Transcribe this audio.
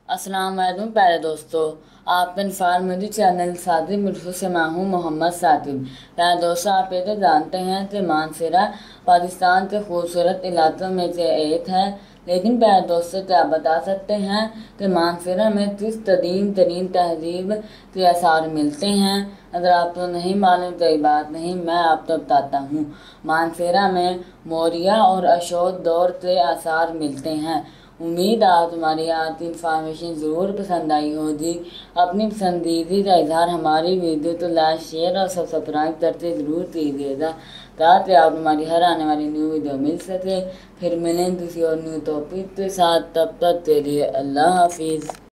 अस्सलाम वालेकुम प्यारे दोस्तों। आपका इन्फॉर्मेटिव चैनल सादिब मिर्फू से मैं हूँ मोहम्मद सादिब। प्यारे दोस्तों, आप ये तो जानते हैं कि मानसरा पाकिस्तान के खूबसूरत इलाकों में से एक है। लेकिन प्यारे दोस्तों, क्या आप बता सकते हैं कि मानसरा में किस कदीम तरीन तहजीब के आसार मिलते हैं? अगर आपको नहीं मालूम तो ये बात नहीं, मैं आपको बताता हूँ। मानसरा में मौर्य और अशोक दौर के आसार मिलते हैं। उम्मीद आप तुम्हारी आज की इन्फॉर्मेशन ज़रूर पसंद आई होगी। अपनी पसंदीदा का इजहार हमारी वीडियो तो लाइक शेयर और सब्सक्राइब करते ज़रूर कीजिएगा, ताकि आप हमारी हर आने वाली न्यू वीडियो मिल सके। फिर मिलें किसी और न्यू टॉपिक के साथ, तब तक के लिए अल्लाह हाफिज़।